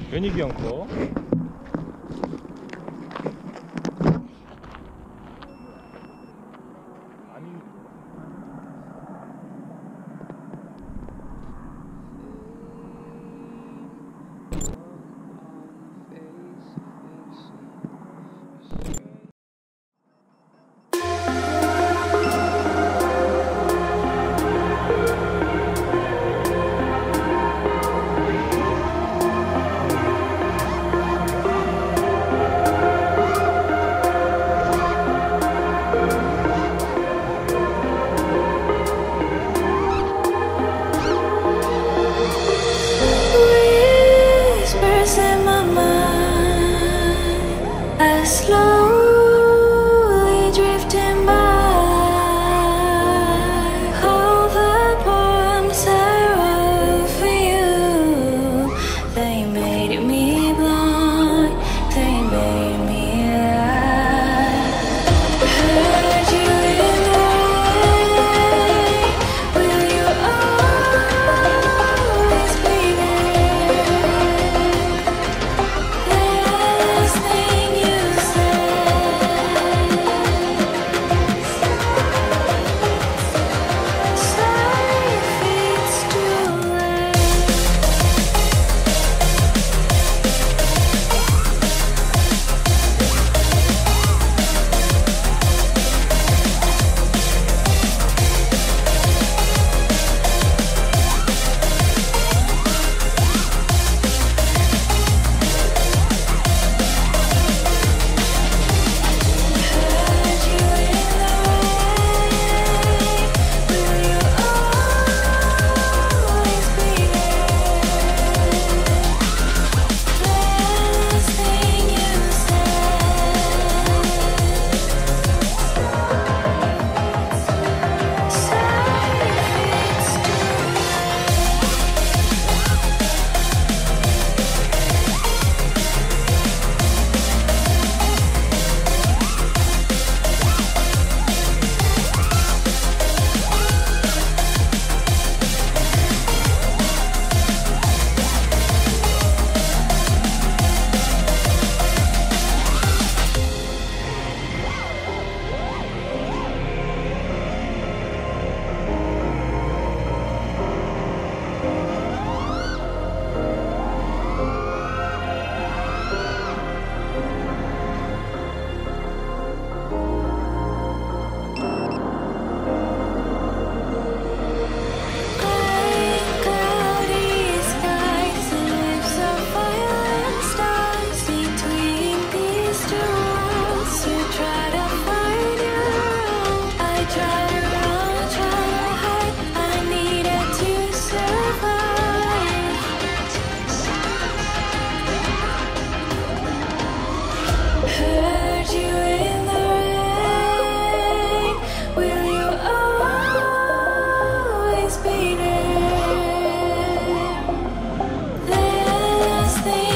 연익이 형 거. 아니. Whispers in my mind, I slowly drifting by. All the poems I wrote for you, they made me blind, they made me lie. Heard you in the rain, will you always be there? Last thing you said, sorry if it's too late. Heard you in the rain, will you always be there? Last thing you said, sorry if it's too cloudy skies and waves of violent stars between these two worlds. You try to find your own. I try to run, try to hide. I needed to survive. Heard you in the rain. Will you always be there? Last thing